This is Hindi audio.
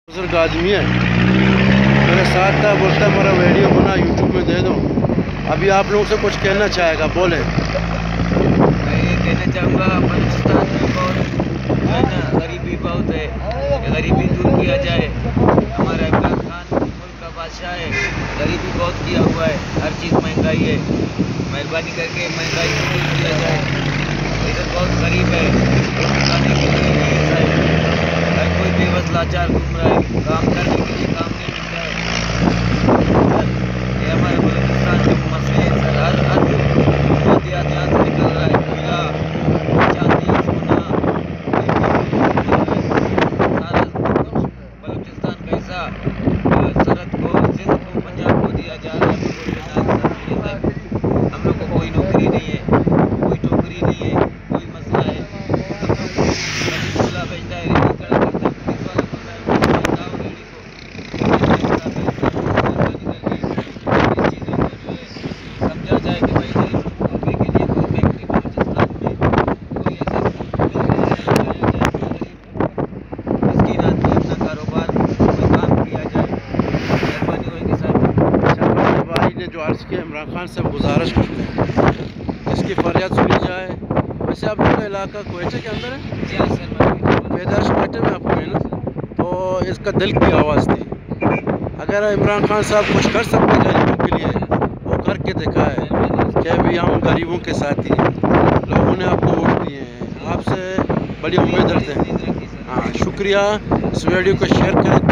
बुजुर्ग आदमी है, मेरे साथ था, बोलता मेरा वीडियो बना यूट्यूब में दे दो। अभी आप लोगों से कुछ कहना चाहेगा, बोले। मैं ये कहना चाहूँगा, बलूचिस्तान में बहुत है ना, गरीबी बहुत है, गरीबी दूर किया जाए। हमारा इमरान खान मुल्क का बादशाह है, गरीबी बहुत किया हुआ है, हर चीज़ महंगाई है। मेहरबानी करके महंगाई को दूर किया जाए। इधर बहुत गरीब है, रोटी खाने के लिए नहीं है, हर कोई बेबस लाचार घूम रहा है, काम करने के लिए काम नहीं मिल रहा है। ये हमारे बलूचिस्तान के मसले हैं सर। हर मोतियात यहाँ से निकल रहा है, कोयला, चांदी, सोना, सारा बलूचिस्तान का हिस्सा सरहद को, सिंध को, पंजाब को दिया जा रहा है। हम लोग को कोई नौकरी नहीं है, कोई टोकरी नहीं है, कोई मसला है। बेचता है, रेडी खड़ा करता है, पुलिस वाला बोल रहा है बताओ रेडी को। इस चीज़ों को जो है समझा जाए कि भाई रुपये के लिए कोई फैक्ट्री बलूचिस्तान में कोई ऐसा मिस्कीन आदमी अपना कारोबार कोई काम किया जाए, मेहरबानी होगी सर। अच्छा, मेरे भाई ने जो अर्ज़ किया, इमरान खान से गुजारिश करते हैं इसकी फरियाद सुनी जाए। वैसे आप लोग का इलाका क्वेटा के अंदर है? जी हाँ सर, पैदाश क्वेटा में आपको है ना, तो इसका दिल की आवाज़ थी। अगर इमरान खान साहब कुछ कर सकते हैं गरीबों के लिए, वो करके दिखाए कि भी हम गरीबों के साथ ही हैं। लोगों ने आपको वोट दिए हैं, आपसे बड़ी उम्मीद रखते हैं। हाँ, शुक्रिया। इस वीडियो को शेयर करें।